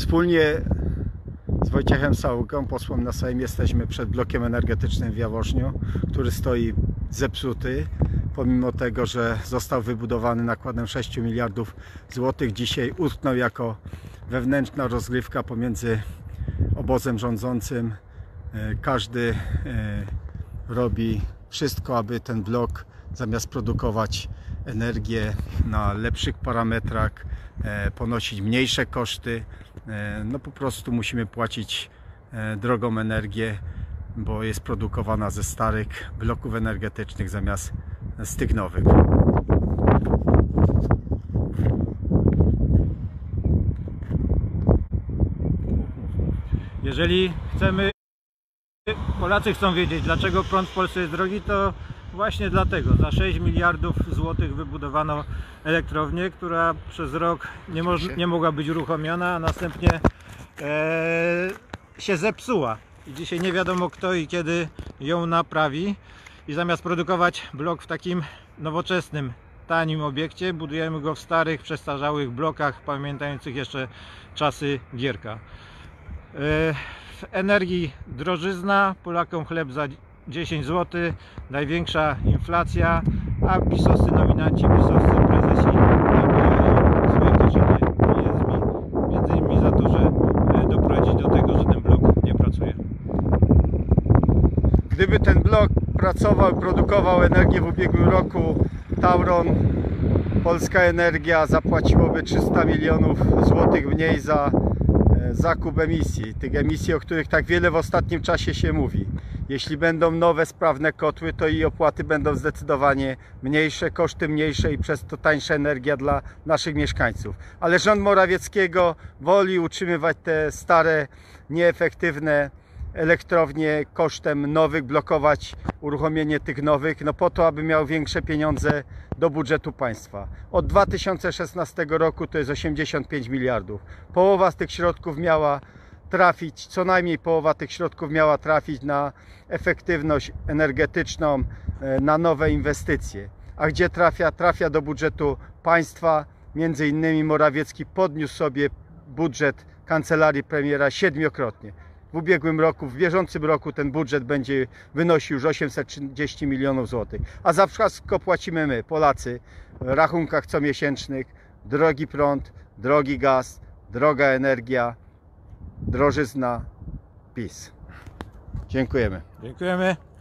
Wspólnie z Wojciechem Saługą, posłem na Sejm, jesteśmy przed blokiem energetycznym w Jaworzniu, który stoi zepsuty. Pomimo tego, że został wybudowany nakładem 6 miliardów złotych, dzisiaj utknął jako wewnętrzna rozgrywka pomiędzy obozem rządzącym. Każdy robi wszystko, aby ten blok, zamiast produkować energię na lepszych parametrach, ponosić mniejsze koszty, no po prostu musimy płacić drogą energię, bo jest produkowana ze starych bloków energetycznych zamiast z tych nowych. Jeżeli Polacy chcą wiedzieć, dlaczego prąd w Polsce jest drogi, to właśnie dlatego. Za 6 miliardów złotych wybudowano elektrownię, która przez rok nie mogła być uruchomiona, a następnie się zepsuła. I dzisiaj nie wiadomo, kto i kiedy ją naprawi. I zamiast produkować blok w takim nowoczesnym, tanim obiekcie, budujemy go w starych, przestarzałych blokach, pamiętających jeszcze czasy Gierka. W energii drożyzna, Polakom chleb za 10 zł, największa inflacja, a pisowscy nominaci, pisowscy prezesi nabijają swoje kieszenie pieniędzmi, między innymi za to, że doprowadzić do tego, że ten blok nie pracuje. Gdyby ten blok pracował, produkował energię w ubiegłym roku, Tauron, Polska Energia zapłaciłoby 300 milionów złotych mniej za zakup emisji, tych emisji, o których tak wiele w ostatnim czasie się mówi. Jeśli będą nowe, sprawne kotły, to i opłaty będą zdecydowanie mniejsze, koszty mniejsze i przez to tańsza energia dla naszych mieszkańców. Ale rząd Morawieckiego woli utrzymywać te stare, nieefektywne elektrownie kosztem nowych, blokować uruchomienie tych nowych, no po to, aby miał większe pieniądze do budżetu państwa. Od 2016 roku to jest 85 miliardów. Połowa z tych środków miała trafić, co najmniej połowa tych środków miała trafić na efektywność energetyczną, na nowe inwestycje. A gdzie trafia? Trafia do budżetu państwa. Między innymi Morawiecki podniósł sobie budżet kancelarii premiera 7-krotnie. W ubiegłym roku, w bieżącym roku ten budżet będzie wynosił już 830 milionów złotych. A za wszystko płacimy my, Polacy, w rachunkach comiesięcznych. Drogi prąd, drogi gaz, droga energia, drożyzna, PiS. Dziękujemy. Dziękujemy.